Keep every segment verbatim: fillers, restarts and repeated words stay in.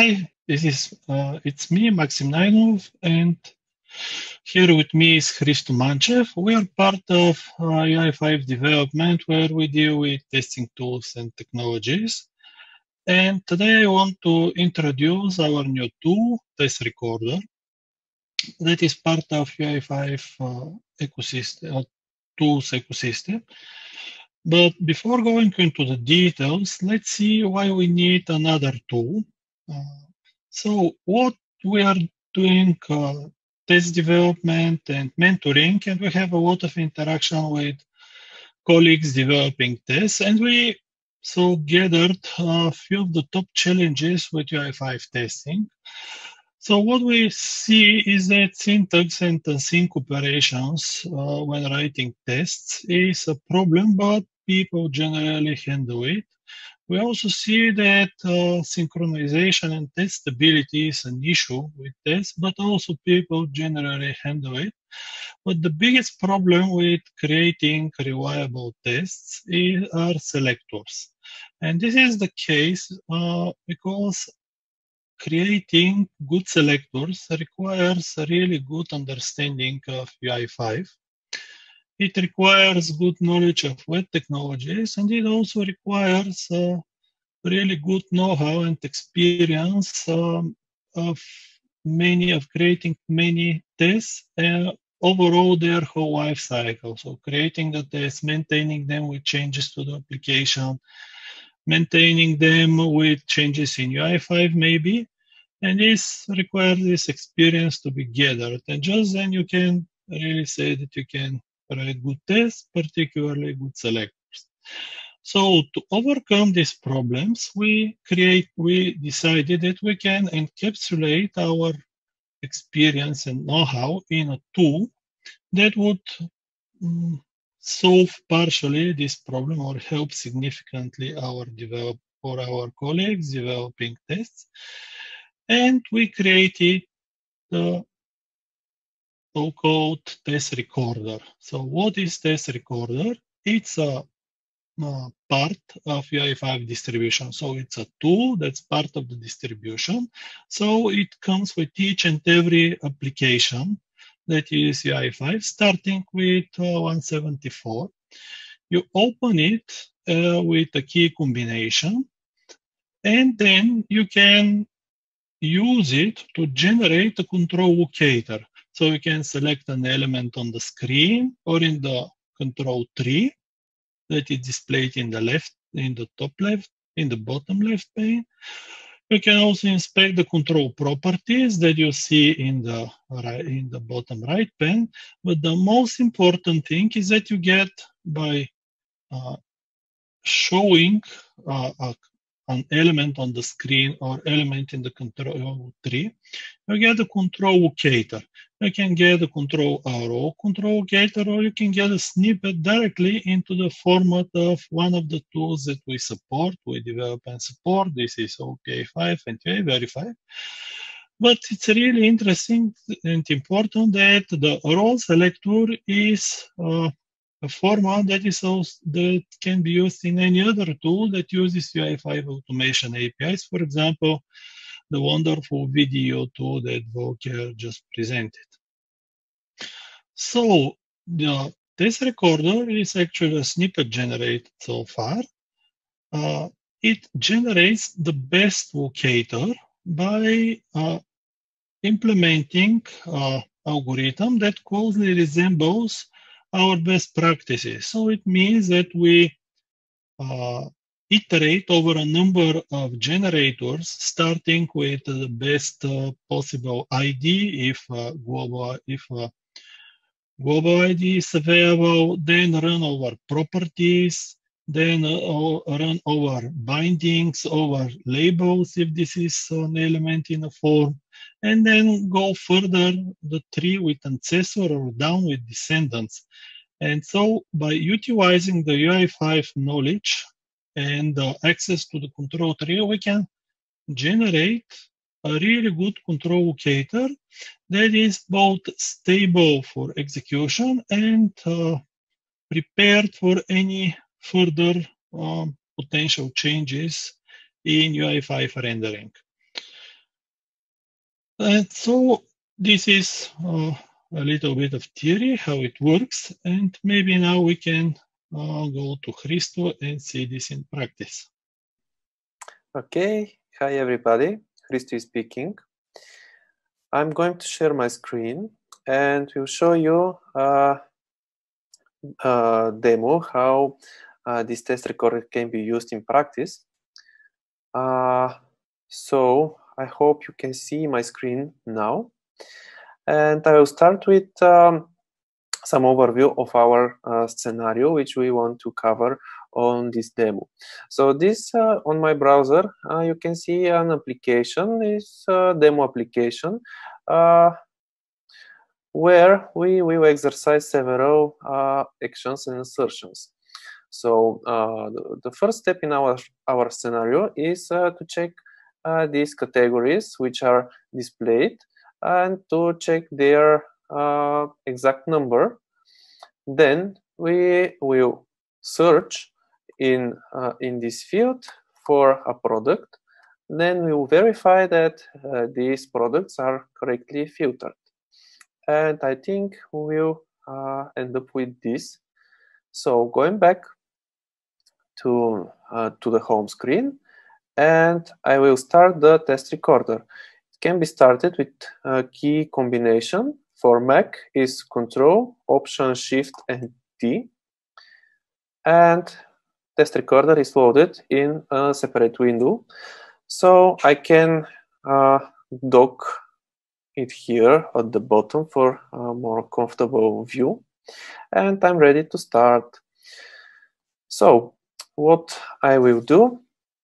Hi, this is uh, it's me, Maxim Nainov, and here with me is Hristo Manchev. We are part of uh, U I five development, where we deal with testing tools and technologies. And today I want to introduce our new tool, Test Recorder, that is part of U I five uh, ecosystem, uh, tools ecosystem. But before going into the details, let's see why we need another tool. Uh, so what we are doing uh, test development and mentoring, and we have a lot of interaction with colleagues developing tests, and we so gathered a few of the top challenges with U I five testing. So what we see is that syntax and async operations uh, when writing tests is a problem, but people generally handle it. We also see that uh, synchronization and testability is an issue with tests, but also people generally handle it. But the biggest problem with creating reliable tests is, are selectors. And this is the case uh, because creating good selectors requires a really good understanding of U I five. It requires good knowledge of web technologies, and it also requires uh, really good know-how and experience um, of many of creating many tests uh, overall their whole life cycle. So creating the tests, maintaining them with changes to the application, maintaining them with changes in U I five maybe, and this requires this experience to be gathered. And just then you can really say that you can write good tests, particularly good selectors. So to overcome these problems, we create, we decided that we can encapsulate our experience and know-how in a tool that would um, solve partially this problem or help significantly our develop or our colleagues developing tests. And we created the so-called test recorder. So what is test recorder? It's a uh, part of U I five distribution. So it's a tool that's part of the distribution. So it comes with each and every application that is U I five, starting with uh, one seventy-four. You open it uh, with a key combination, and then you can use it to generate a control locator. So you can select an element on the screen or in the control tree that is displayed in the left, in the top left, in the bottom left pane. You can also inspect the control properties that you see in the right, in the bottom right pane. But the most important thing is that you get by uh, showing uh, a an element on the screen or element in the control tree, you get a control locator. You can get a control arrow control locator, or you can get a snippet directly into the format of one of the tools that we support, we develop and support. This is O K five and U I Verify. But it's really interesting and important that the role selector is uh, a format that is also, that can be used in any other tool that uses U I five automation A P Is. For example, the wonderful video tool that Volker just presented. So the test recorder is actually a snippet generated so far. Uh, it generates the best locator by uh, implementing uh, algorithm that closely resembles our best practices. So it means that we uh, iterate over a number of generators, starting with the best uh, possible I D if uh, global if uh, global I D is available, then run over properties, then uh, run over bindings, over labels if this is an element in a form, and then go further the tree with ancestor or down with descendants. And so by utilizing the U I five knowledge and uh, access to the control tree, we can generate a really good control locator that is both stable for execution and uh, prepared for any further um, potential changes in U I five rendering. And so this is uh, a little bit of theory, how it works. And maybe now we can uh, go to Hristo and see this in practice. Okay, hi everybody, Hristo is speaking. I'm going to share my screen and we'll show you a, a demo how uh, this test recorder can be used in practice. Uh, so I hope you can see my screen now. And I will start with um, some overview of our uh, scenario, which we want to cover on this demo. So this uh, on my browser, uh, you can see an application, is a demo application, uh, where we will exercise several uh, actions and assertions. So uh, the, the first step in our, our scenario is uh, to check uh, these categories which are displayed and to check their uh, exact number. Then we will search in, uh, in this field for a product. Then we will verify that uh, these products are correctly filtered. And I think we will uh, end up with this. So going back to, uh, to the home screen, and I will start the test recorder. It can be started with a key combination. For Mac is Control, Option, Shift, and T. And test recorder is loaded in a separate window. So I can uh, dock it here at the bottom for a more comfortable view. And I'm ready to start. So what I will do,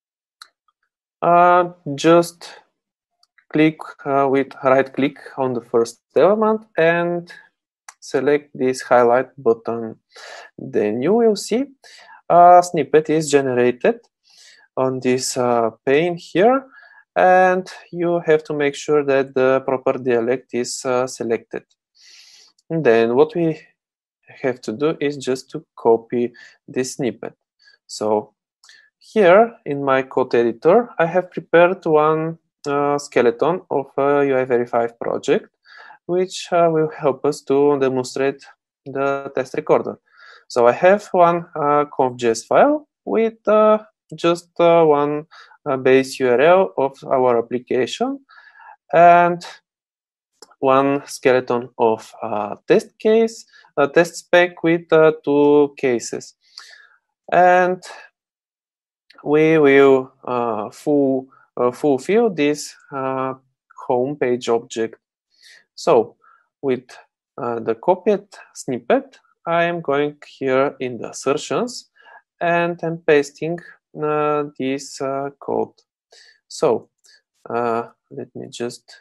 uh, just click uh, with right click on the first element and select this highlight button. Then you will see a snippet is generated on this uh, pane here, and you have to make sure that the proper dialect is uh, selected. And then what we have to do is just to copy this snippet. So here in my code editor, I have prepared one uh, skeleton of a U I Verify project, which uh, will help us to demonstrate the test recorder. So I have one uh, conf.js file with uh, just uh, one uh, base U R L of our application and one skeleton of uh, test case, a test spec with uh, two cases. And we will uh, full, uh, fulfill this uh, home page object. So with uh, the copied snippet, I am going here in the assertions and I'm pasting uh, this uh, code. So uh, let me just,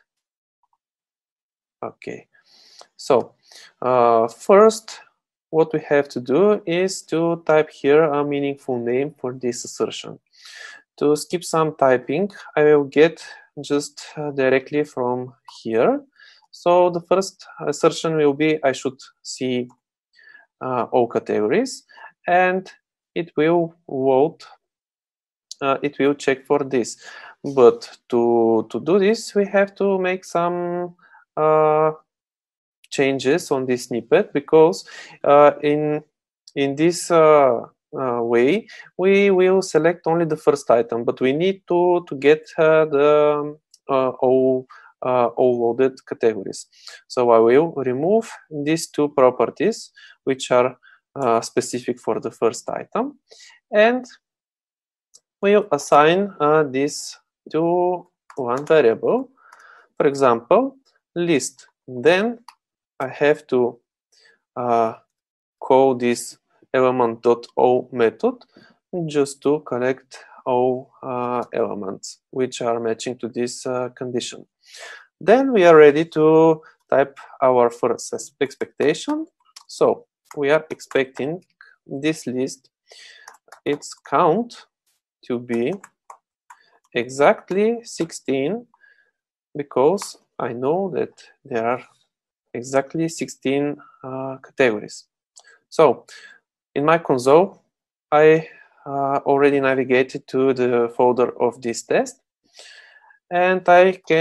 okay. So uh, first, what we have to do is to type here a meaningful name for this assertion. To skip some typing, I will get just uh, directly from here. So the first assertion will be I should see uh, all categories, and it will load, uh, it will check for this. But to, to do this, we have to make some uh, changes on this snippet, because uh, in, in this uh, uh, way, we will select only the first item, but we need to, to get uh, the uh, all, uh, all loaded categories. So I will remove these two properties, which are uh, specific for the first item, and we'll assign uh, this to one variable, for example, list. Then I have to uh, call this element.o method just to collect all uh, elements which are matching to this uh, condition. Then we are ready to type our first expectation. So we are expecting this list, its count to be exactly sixteen, because I know that there are exactly sixteen uh, categories. So in my console, I uh, already navigated to the folder of this test, and I can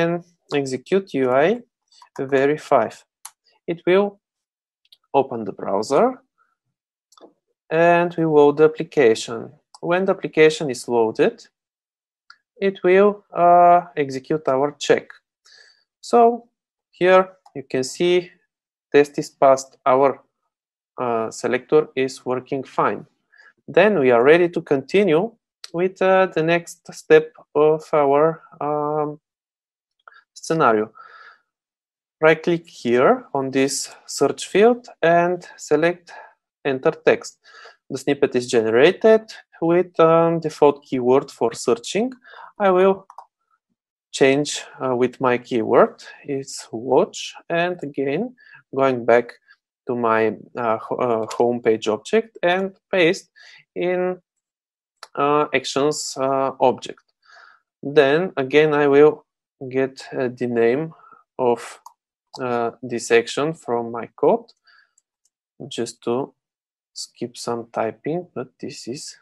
execute U I verify. It will open the browser and we load the application. When the application is loaded, it will uh, execute our check. So here you can see test is passed, our uh, selector is working fine. Then we are ready to continue with uh, the next step of our um, scenario. Right click here on this search field and select enter text. The snippet is generated with um, default keyword for searching. I will change uh, with my keyword, it's watch, and again going back to my uh, uh, home page object and paste in uh, actions uh, object. Then again I will get uh, the name of uh, this action from my code, just to skip some typing, but this is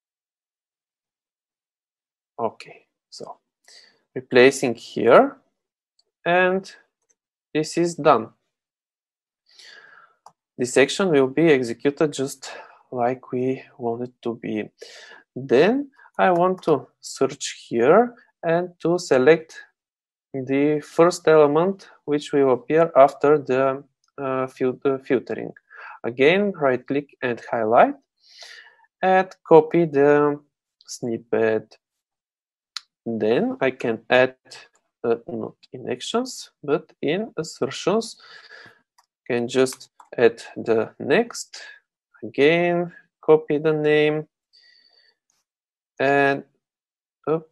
okay. So replacing here, and this is done. This action will be executed just like we want it to be. Then I want to search here and to select the first element which will appear after the uh, filter filtering. Again, right click and highlight and copy the snippet. Then I can add uh, not in actions but in assertions. Can just add the next, again copy the name and up,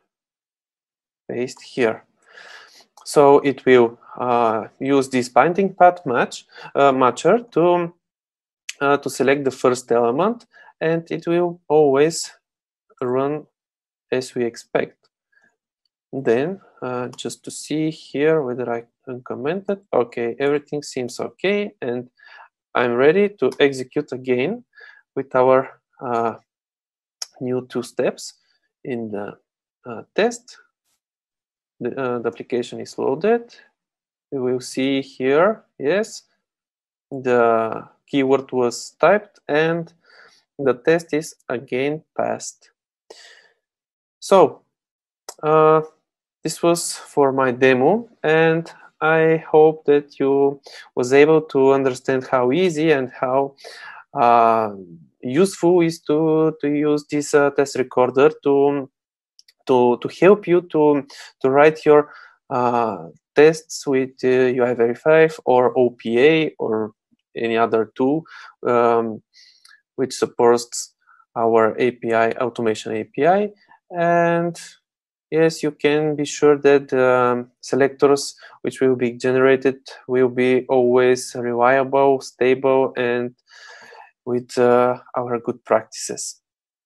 paste here. So it will uh, use this binding path match uh, matcher to uh, to select the first element, and it will always run as we expect. Then uh, just to see here whether I uncommented, okay, everything seems okay, and I'm ready to execute again with our uh, new two steps in the uh, test. The, uh, the application is loaded. We will see here, yes, the keyword was typed and the test is again passed. So uh, this was for my demo, and I hope that you was able to understand how easy and how uh, useful is to to use this uh, test recorder to to to help you to to write your uh, tests with uh, U I verify or O P A or any other tool um, which supports our A P I, automation A P I. And yes, you can be sure that um, selectors which will be generated will be always reliable, stable, and with uh, our good practices.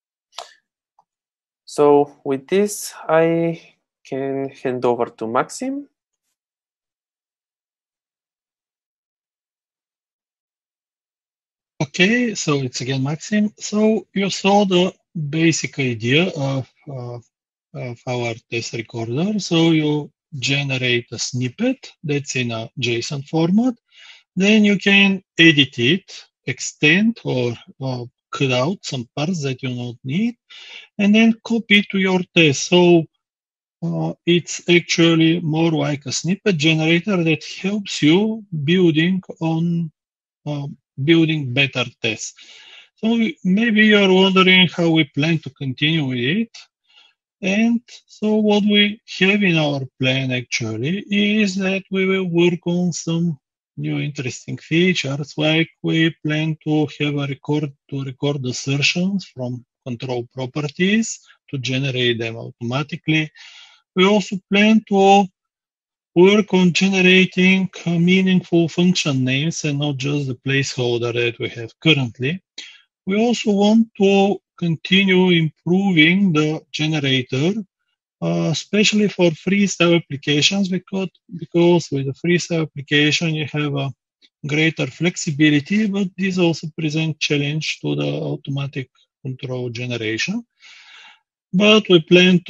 So with this, I can hand over to Maxim. Okay, so it's again Maxim. So you saw the basic idea of, uh, of our test recorder. So you generate a snippet that's in a JSON format. Then you can edit it, extend or uh, cut out some parts that you don't need, and then copy to your test. So uh, it's actually more like a snippet generator that helps you building on uh, building better tests. So maybe you're wondering how we plan to continue with it. And so what we have in our plan actually is that we will work on some new interesting features, like we plan to have a record to record assertions from control properties to generate them automatically. We also plan to work on generating meaningful function names and not just the placeholder that we have currently. We also want to continue improving the generator, uh, especially for freestyle applications, because, because with the freestyle application you have a greater flexibility, but this also presents challenge to the automatic control generation. But we plan to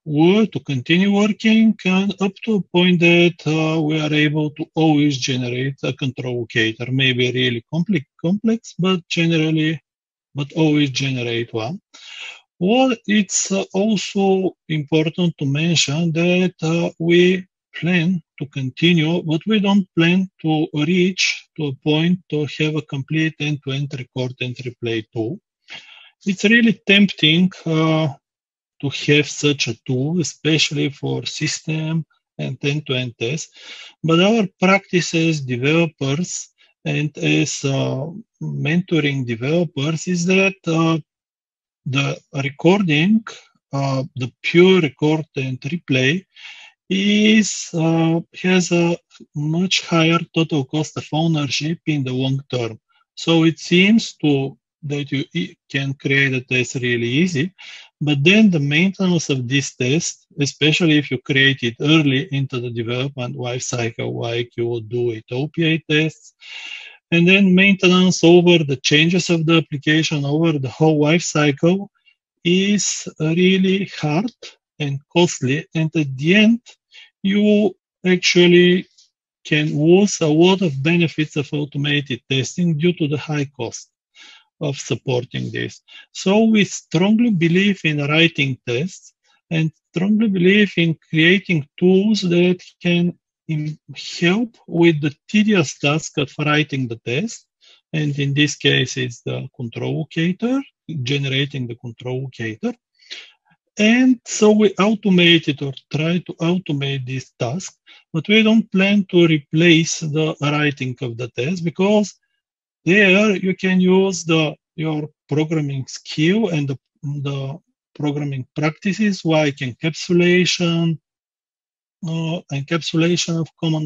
work, to continue working, and up to a point that uh, we are able to always generate a control locator. Maybe really complex, complex, but generally, but always generate one. Well, it's uh, also important to mention that uh, we plan to continue, but we don't plan to reach to a point to have a complete end-to-end record and replay tool. It's really tempting uh, to have such a tool, especially for system and end-to-end tests. But our practice as developers and as uh, mentoring developers is that uh, the recording, uh, the pure record and replay, is uh, has a much higher total cost of ownership in the long term. So it seems to that you can create a test really easy, but then the maintenance of this test, especially if you create it early into the development life cycle, like you would do with O P A tests, and then maintenance over the changes of the application over the whole life cycle is really hard and costly. And at the end, you actually can lose a lot of benefits of automated testing due to the high cost of supporting this. So we strongly believe in writing tests and strongly believe in creating tools that can help with the tedious task of writing the test. And in this case, it's the control locator, generating the control locator. And so we automate it or try to automate this task, but we don't plan to replace the writing of the test, because there you can use the your programming skill and the, the programming practices like encapsulation, uh, encapsulation of common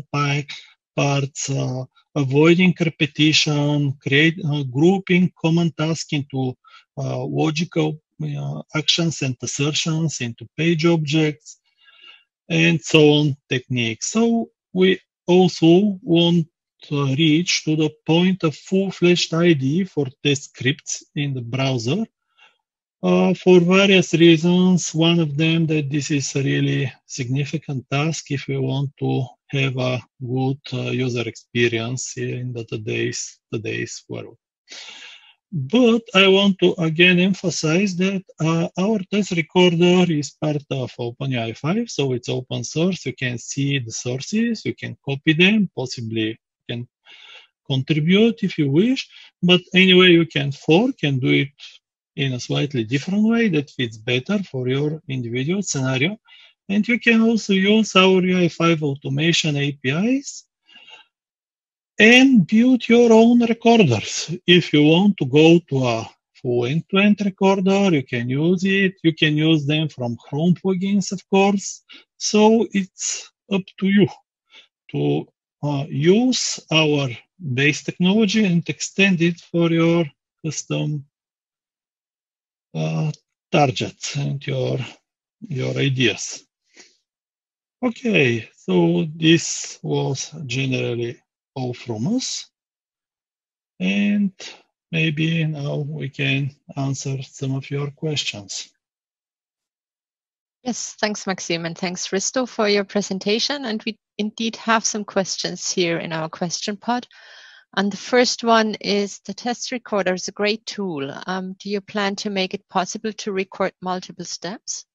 parts, uh, avoiding repetition, create uh, grouping common tasks into uh, logical uh, actions and assertions into page objects, and so on techniques. So we also want to reach to the point of full-fledged I D E for test scripts in the browser. Uh, for various reasons, one of them that this is a really significant task if we want to have a good uh, user experience in the today's, today's world. But I want to again emphasize that uh, our test recorder is part of OpenAI five, so it's open source. You can see the sources, you can copy them, possibly you can contribute if you wish, but anyway, you can fork and do it in a slightly different way that fits better for your individual scenario. And you can also use our A I five automation A P Is and build your own recorders. If you want to go to a full end-to-end recorder, you can use it. You can use them from Chrome plugins, of course. So it's up to you to uh, use our base technology and extend it for your custom uh, targets and your, your ideas. Okay, so this was generally all from us. And maybe now we can answer some of your questions. Yes, thanks, Maxim, and thanks, Hristo, for your presentation. And we indeed have some questions here in our question pod. And the first one is, the test recorder is a great tool. Um, do you plan to make it possible to record multiple steps?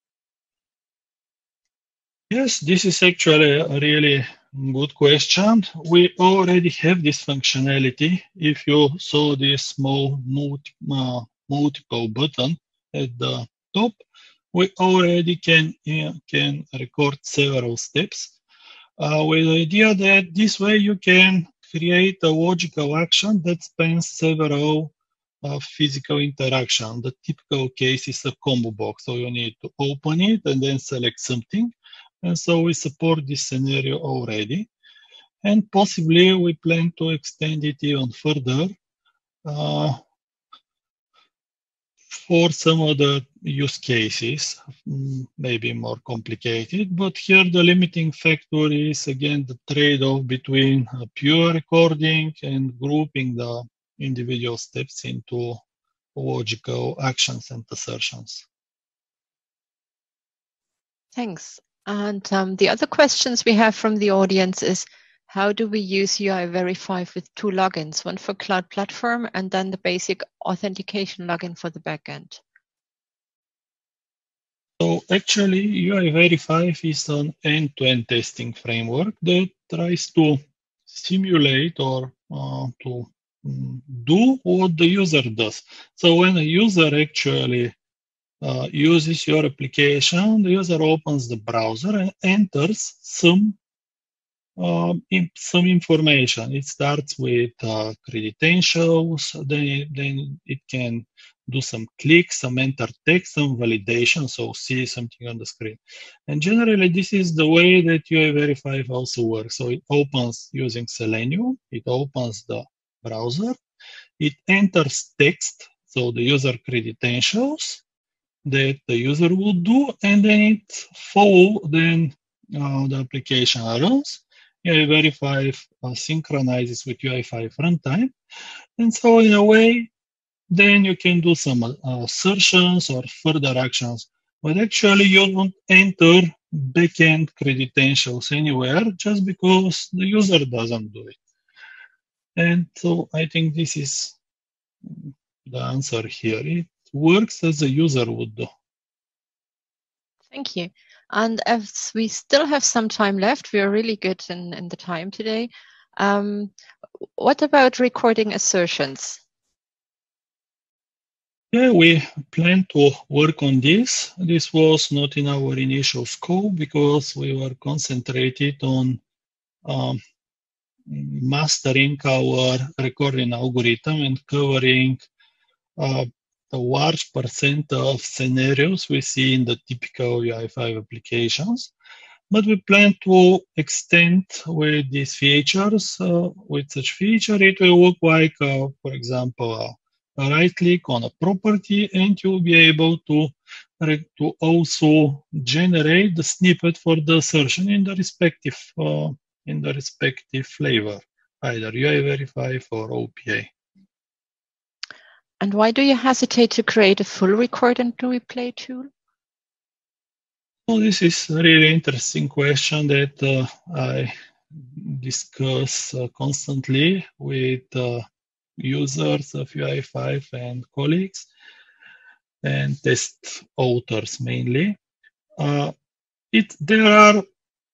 Yes, this is actually a really good question. We already have this functionality. If you saw this small multi, uh, multiple button at the top, we already can, uh, can record several steps uh, with the idea that this way you can create a logical action that spans several uh, physical interaction. The typical case is a combo box. So you need to open it and then select something. And so we support this scenario already. And possibly we plan to extend it even further uh, for some other use cases, maybe more complicated. But here the limiting factor is, again, the trade-off between a pure recording and grouping the individual steps into logical actions and assertions. Thanks. And um, the other questions we have from the audience is, how do we use U I Verify with two logins, one for Cloud Platform and then the basic authentication login for the backend? So actually, U I Verify is an end-to-end testing framework that tries to simulate or uh, to um, do what the user does. So when a user actually uh, uses your application, the user opens the browser and enters some um, in, some information. It starts with uh, credentials, then it, then it can do some clicks, some enter text, some validation, so see something on the screen. And generally, this is the way that U I Verify also works. So it opens using Selenium, it opens the browser, it enters text, so the user credentials that the user would do, and then it follow then uh, the application runs. U I Verify uh, synchronizes with U I five runtime, and so in a way, then you can do some uh, assertions or further actions. But actually, you don't enter backend credentials anywhere just because the user doesn't do it. And so I think this is the answer here. It works as a user would do. Thank you. And as we still have some time left, we are really good in, in the time today. Um, what about recording assertions? Yeah, we plan to work on this. This was not in our initial scope because we were concentrated on um, mastering our recording algorithm and covering uh, a large percent of scenarios we see in the typical U I five applications. But we plan to extend with these features. Uh, with such feature, it will look like, uh, for example, uh, a right click on a property, and you'll be able to, to also generate the snippet for the assertion in the respective uh, in the respective flavor, either U I Verify or O P A. And why do you hesitate to create a full record and replay tool? Well, this is a really interesting question that uh, I discuss uh, constantly with uh, users of U I five and colleagues and test authors mainly. Uh, it there are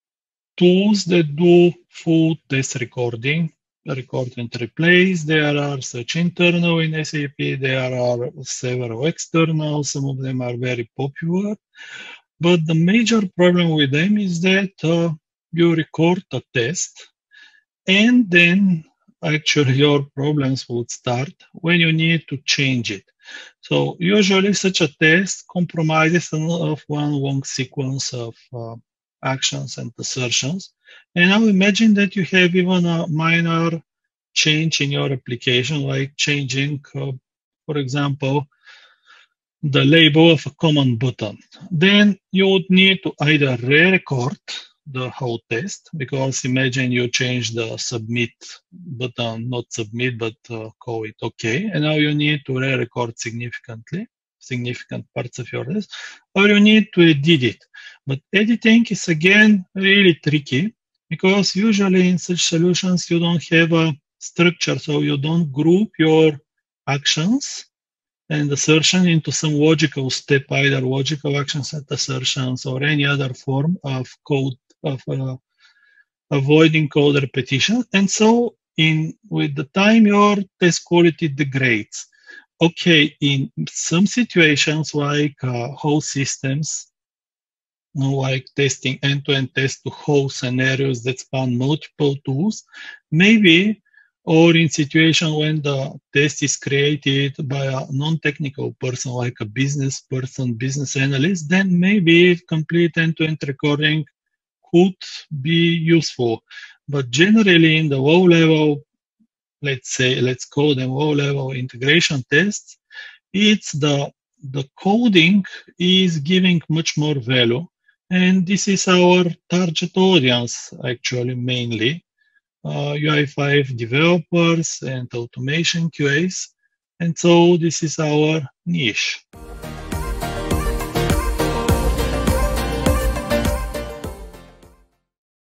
tools that do full test recording, record and replace. There are such internal in S A P. There are several external. Some of them are very popular. But the major problem with them is that uh, you record a test, and then actually your problems would start when you need to change it. So usually such a test compromises of one long sequence of uh, actions and assertions. And now imagine that you have even a minor change in your application, like changing, uh, for example, the label of a command button. Then you would need to either re-record the whole test, because imagine you change the submit button, not submit, but uh, call it OK. And now you need to re-record significantly, significant parts of your test, or you need to edit it. But editing is again really tricky, because usually in such solutions you don't have a structure, so you don't group your actions and assertion into some logical step, either logical action set assertions or any other form of code of uh, avoiding code repetition. And so in with the time your test quality degrades. Okay, in some situations like uh, whole systems, you know, like testing end-to-end test to whole scenarios that span multiple tools, maybe, or in situation when the test is created by a non-technical person, like a business person, business analyst, then maybe complete end-to-end recording could be useful. But generally in the low-level, let's say, let's call them low-level integration tests, it's the, the coding is giving much more value. And this is our target audience, actually, mainly. Uh, U I five developers and automation Q As. And so this is our niche.